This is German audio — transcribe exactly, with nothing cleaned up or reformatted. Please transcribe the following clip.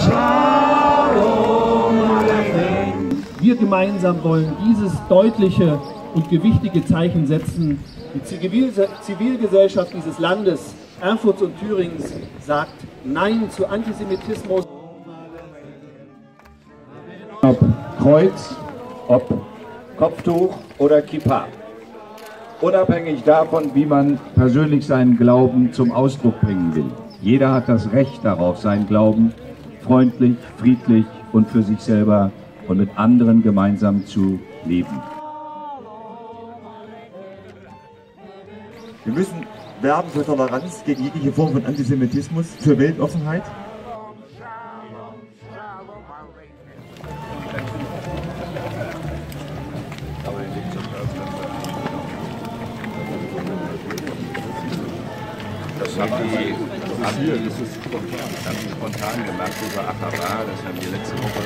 Wir gemeinsam wollen dieses deutliche und gewichtige Zeichen setzen. Die Zivil Zivilgesellschaft dieses Landes, Erfurts und Thürings, sagt Nein zu Antisemitismus. Ob Kreuz, ob Kopftuch oder Kippa. Unabhängig davon, wie man persönlich seinen Glauben zum Ausdruck bringen will. Jeder hat das Recht darauf, seinen Glauben freundlich, friedlich und für sich selber und mit anderen gemeinsam zu leben. Wir müssen werben für Toleranz gegen jegliche Form von Antisemitismus, für Weltoffenheit. Das haben die, das ist hier, das ist spontan, ganz spontan gemacht über Achava, das haben wir letzte Woche